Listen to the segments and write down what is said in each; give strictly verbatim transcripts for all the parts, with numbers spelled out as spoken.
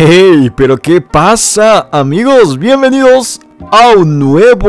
Hey, pero ¿qué pasa, amigos? Bienvenidos a un nuevo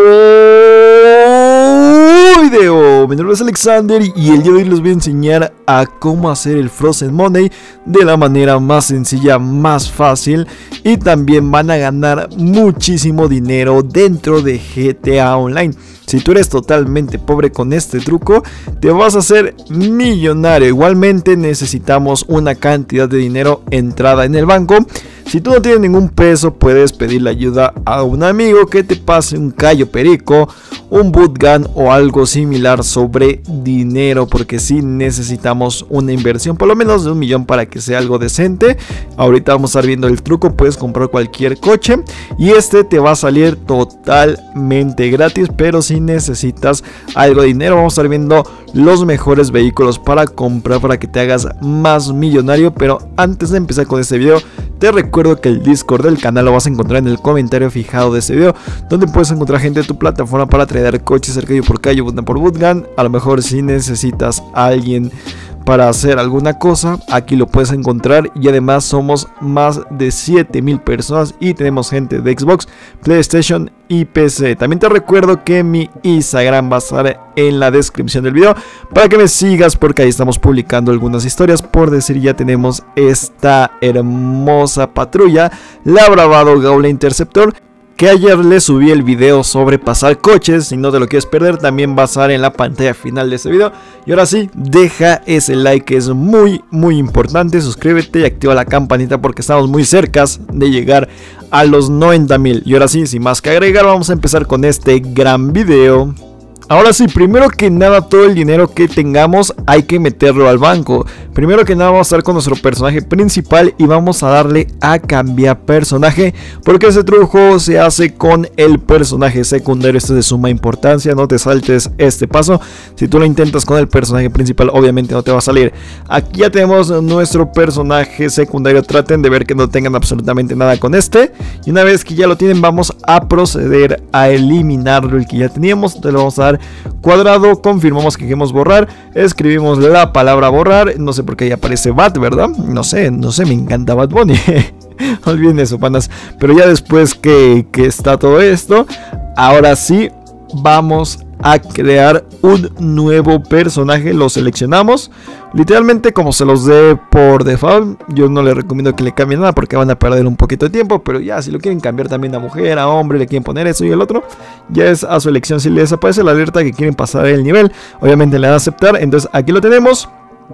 video. Mi nombre es Alexander y el día de hoy les voy a enseñar a cómo hacer el Frozen Money de la manera más sencilla, más fácil, y también van a ganar muchísimo dinero dentro de G T A Online. Si tú eres totalmente pobre con este truco, te vas a hacer millonario. Igualmente necesitamos una cantidad de dinero entrada en el banco. Si tú no tienes ningún peso, puedes pedirle ayuda a un amigo que te pase un callo perico, un bootgun o algo similar sobre dinero, porque sí necesitamos una inversión por lo menos de un millón para que sea algo decente. Ahorita vamos a estar viendo el truco. Puedes comprar cualquier coche y este te va a salir totalmente gratis, pero si necesitas algo de dinero, vamos a estar viendo los mejores vehículos para comprar para que te hagas más millonario. Pero antes de empezar con este video, te recuerdo que el Discord del canal lo vas a encontrar en el comentario fijado de este video, donde puedes encontrar gente de tu plataforma para traer coches callo por callo, bootgun por bootgun. A lo mejor si necesitas a alguien para hacer alguna cosa, aquí lo puedes encontrar. Y además somos más de siete mil personas y tenemos gente de Xbox, PlayStation y P C. También te recuerdo que mi Instagram va a estar en la descripción del video para que me sigas, porque ahí estamos publicando algunas historias. Por decir, ya tenemos esta hermosa patrulla, la Bravado Gaulle Interceptor, que ayer le subí el video sobre pasar coches. Si no te lo quieres perder, también va a estar en la pantalla final de este video. Y ahora sí, deja ese like, que es muy muy importante. Suscríbete y activa la campanita, porque estamos muy cerca de llegar a los noventa mil. Y ahora sí, sin más que agregar, vamos a empezar con este gran video. Ahora sí, primero que nada, todo el dinero que tengamos hay que meterlo al banco. Primero que nada, vamos a estar con nuestro personaje principal y vamos a darle a cambiar personaje, porque ese truco se hace con el personaje secundario. Esto es de suma importancia, no te saltes este paso. Si tú lo intentas con el personaje principal, obviamente no te va a salir. Aquí ya tenemos nuestro personaje secundario. Traten de ver que no tengan absolutamente nada con este. Y una vez que ya lo tienen, vamos a proceder a eliminarlo. El que ya teníamos, te lo vamos a dar cuadrado, confirmamos que queremos borrar, escribimos la palabra borrar. No sé por qué ahí aparece Bat, ¿verdad? No sé, no sé, me encanta Bad Bunny. Olviden eso, panas. Pero ya después que, que está todo esto, ahora sí vamos a crear un nuevo personaje. Lo seleccionamos literalmente como se los dé por default. Yo no les recomiendo que le cambien nada porque van a perder un poquito de tiempo, pero ya si lo quieren cambiar también a mujer, a hombre, le quieren poner eso y el otro, ya es a su elección. Si les aparece la alerta que quieren pasar el nivel, obviamente le dan a aceptar. Entonces aquí lo tenemos.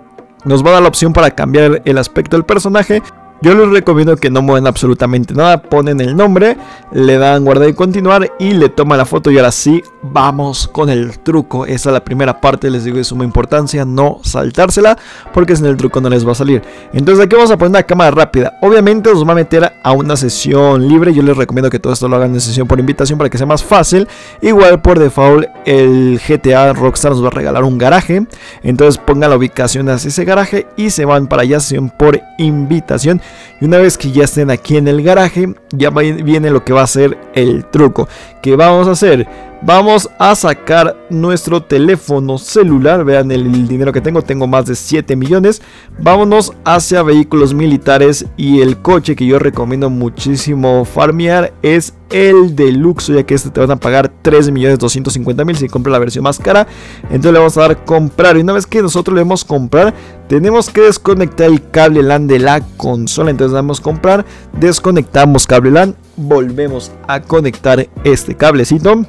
Nos va a dar la opción para cambiar el aspecto del personaje. Yo les recomiendo que no muevan absolutamente nada. Ponen el nombre, le dan guardar y continuar y le toman la foto. Y ahora sí, vamos con el truco. Esa es la primera parte, les digo, de suma importancia, no saltársela, porque sin el truco no les va a salir. Entonces aquí vamos a poner una cámara rápida. Obviamente nos va a meter a una sesión libre. Yo les recomiendo que todo esto lo hagan en sesión por invitación para que sea más fácil. Igual por default el G T A Rockstar nos va a regalar un garaje. Entonces pongan la ubicación hacia ese garaje y se van para allá, sesión por invitación. Y una vez que ya estén aquí en el garaje, ya viene lo que va a ser el truco. ¿Qué vamos a hacer? Vamos a sacar nuestro teléfono celular. Vean el dinero que tengo, tengo más de siete millones. Vámonos hacia vehículos militares, y el coche que yo recomiendo muchísimo farmear es el Deluxe, ya que este te van a pagar tres millones doscientos cincuenta mil si compras la versión más cara. Entonces le vamos a dar comprar, y una vez que nosotros le demos comprar, tenemos que desconectar el cable LAN de la consola. Entonces damos comprar, desconectamos cable LAN, volvemos a conectar este cablecito.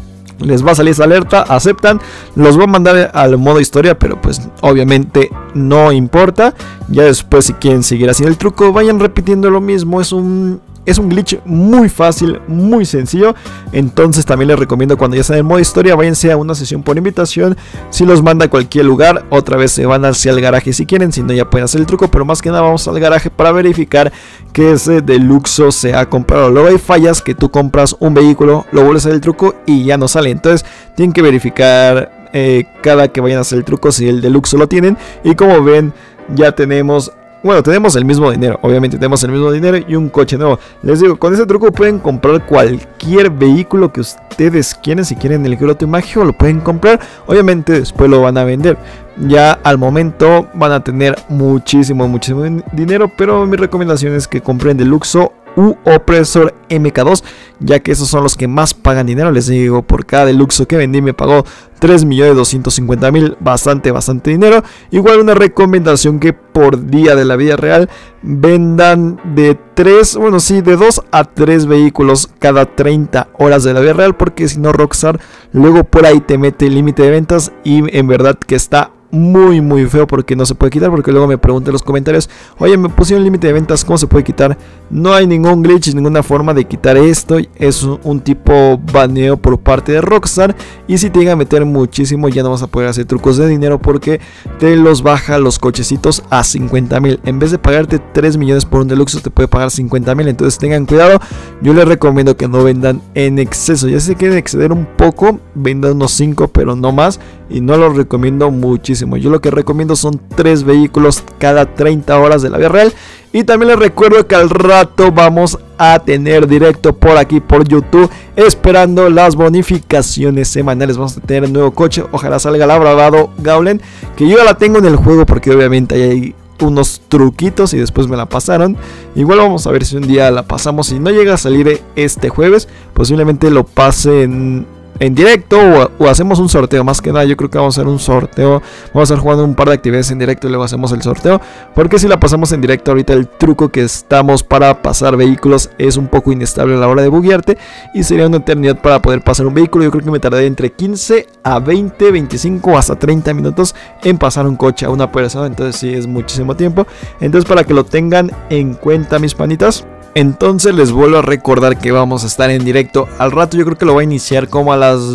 Les va a salir esa alerta, aceptan, los va a mandar al modo historia, pero pues obviamente no importa. Ya después, si quieren seguir haciendo el truco, vayan repitiendo lo mismo. Es un... Es un glitch muy fácil, muy sencillo. Entonces también les recomiendo, cuando ya estén en modo historia, váyanse a una sesión por invitación. Si los manda a cualquier lugar, otra vez se van hacia el garaje si quieren. Si no, ya pueden hacer el truco, pero más que nada vamos al garaje para verificar que ese Deluxe se ha comprado. Luego hay fallas que tú compras un vehículo, lo vuelves a hacer el truco y ya no sale. Entonces tienen que verificar eh, cada que vayan a hacer el truco si el Deluxe lo tienen. Y como ven, ya tenemos bueno, tenemos el mismo dinero, obviamente tenemos el mismo dinero y un coche nuevo. Les digo, con ese truco pueden comprar cualquier vehículo que ustedes quieran. Si quieren el Grotto Mágico lo pueden comprar, obviamente después lo van a vender. Ya al momento van a tener muchísimo, muchísimo dinero, pero mi recomendación es que compren Deluxo u Opresor M K dos, ya que esos son los que más pagan dinero. Les digo, por cada Deluxo que vendí me pagó tres millones doscientos cincuenta mil, bastante, bastante dinero. Igual una recomendación que por día de la vida real vendan de tres, bueno sí, de dos a tres vehículos cada treinta horas de la vida real, porque si no Rockstar luego por ahí te mete el límite de ventas y en verdad que está muy muy feo, porque no se puede quitar, porque luego me preguntan en los comentarios, oye, me pusieron límite de ventas, ¿cómo se puede quitar? No hay ningún glitch, ninguna forma de quitar esto, es un, un tipo baneo por parte de Rockstar, y si te llega a meter muchísimo ya no vas a poder hacer trucos de dinero, porque te los baja los cochecitos a cincuenta mil, en vez de pagarte tres millones por un Deluxe te puede pagar cincuenta mil, entonces tengan cuidado. Yo les recomiendo que no vendan en exceso, ya si se quieren exceder un poco, vendan unos cinco, pero no más, y no los recomiendo muchísimo. Yo lo que recomiendo son tres vehículos cada treinta horas de la vida real. Y también les recuerdo que al rato vamos a tener directo por aquí por YouTube, esperando las bonificaciones semanales. Vamos a tener un nuevo coche, ojalá salga la Bravado Gaulen, que yo ya la tengo en el juego porque obviamente hay unos truquitos y después me la pasaron. Igual vamos a ver si un día la pasamos. Si no llega a salir este jueves, posiblemente lo pase en en directo o, o hacemos un sorteo. Más que nada yo creo que vamos a hacer un sorteo, vamos a estar jugando un par de actividades en directo y luego hacemos el sorteo, porque si la pasamos en directo ahorita el truco que estamos para pasar vehículos es un poco inestable a la hora de buguearte y sería una eternidad para poder pasar un vehículo. Yo creo que me tardaré entre quince a veinte, veinticinco o hasta treinta minutos en pasar un coche a una persona, entonces sí es muchísimo tiempo. Entonces para que lo tengan en cuenta, mis panitas. Entonces les vuelvo a recordar que vamos a estar en directo al rato. Yo creo que lo voy a iniciar como a las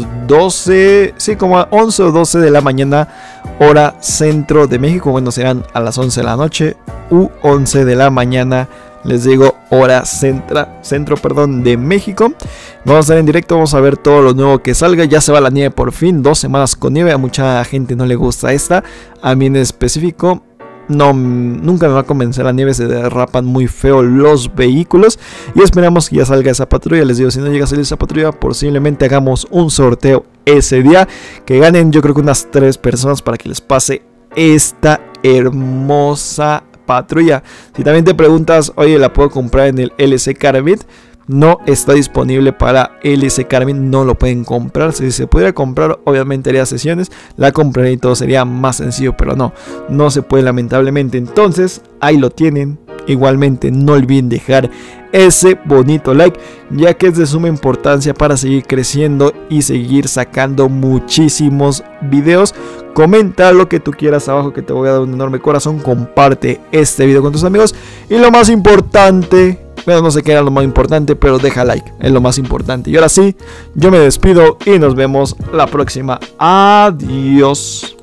doce, sí, como a once o doce de la mañana, hora centro de México. Bueno, serán a las once de la noche u once de la mañana, les digo, hora centra, centro perdón, de México. Vamos a estar en directo, vamos a ver todo lo nuevo que salga. Ya se va la nieve por fin, dos semanas con nieve. A mucha gente no le gusta esta, a mí en específico. No, nunca me va a convencer la nieve, se derrapan muy feo los vehículos. Y esperamos que ya salga esa patrulla. Les digo, si no llega a salir esa patrulla, posiblemente hagamos un sorteo ese día. Que ganen yo creo que unas tres personas para que les pase esta hermosa patrulla. Si también te preguntas, oye, ¿la puedo comprar en el L C Carbide? No está disponible para L C Carbide, no lo pueden comprar. Si se pudiera comprar, obviamente haría sesiones, la compraría y todo sería más sencillo, pero no, no se puede lamentablemente. Entonces, ahí lo tienen. Igualmente, no olviden dejar ese bonito like, ya que es de suma importancia para seguir creciendo y seguir sacando muchísimos videos. Comenta lo que tú quieras abajo, que te voy a dar un enorme corazón. Comparte este video con tus amigos. Y lo más importante, bueno, no sé qué era lo más importante, pero deja like, es lo más importante. Y ahora sí, yo me despido y nos vemos la próxima. Adiós.